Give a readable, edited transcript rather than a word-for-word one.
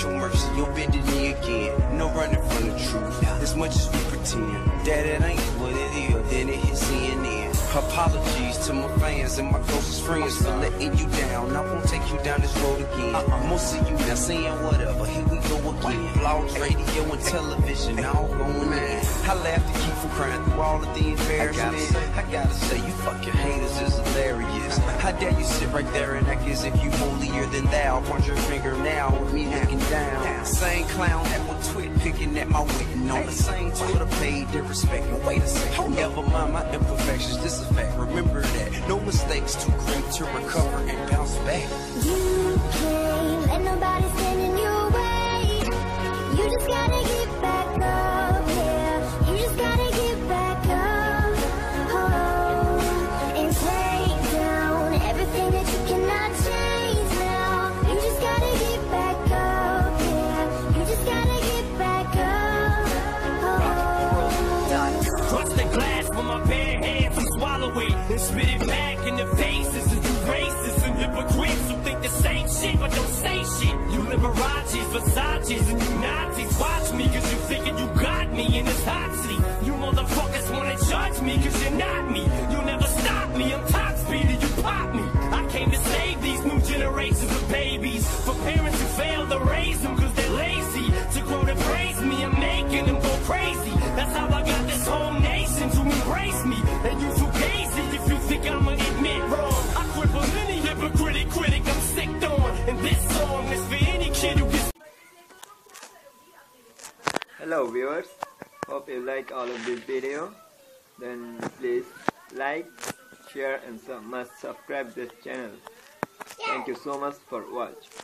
your mercy, you'll bend the knee again. No running from the truth, as much as we pretend that it ain't what it is, then it hits CNN. Apologies to my fans and my closest friends for letting you down. I won't take you down this road again. Most of you now saying whatever, here we go again. Blogs, radio, and television, all going in. I laugh to keep from crying through all of the embarrassment. I gotta say, you fucking haters is hilarious. How dare you sit right there and act as if you holier than thou? Point your finger now with me looking down. Same clown that would twit picking at my witting on the same Twitter page, disrespecting. Wait a second, never mind my imperfections, this is fact. Remember that, no mistakes, too great to recover and bounce back. You can't let nobody stand in your way. You just gotta get back up, yeah. You just gotta get back up, oh, and take down everything that you cannot change now. You just gotta get back up, yeah. You just gotta get back up, oh. Crush the glass with my bare hands and swallow it and spit it back in the faces of you racists and hypocrites who think the same shit but don't say shit. You Liberace's, Versace's, and you Nazis. Watch me cause you thinking you got me in this hot seat. You motherfuckers wanna judge me cause you're not me. You'll never stop me, I'm top speed and you pop me. I came to save these new generations of babies. For parents who fail to raise them cause they're lazy. To grow to praise me, I'm making them go crazy. That's how I got this whole nation to embrace me. And you too gazy if you think I'ma admit wrong. I cripple any hypocritic critic I'm sick on. And this song is for any kid who gets. Hello viewers, hope you like all of this video. Then please like, share and must subscribe this channel. Thank you so much for watching.